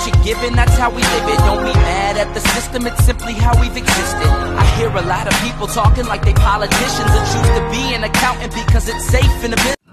what you're given, that's how we live it. Don't be mad at the system, it's simply how we've existed. I hear a lot of people talking like they politicians and choose to be an accountant because it's safe in the business.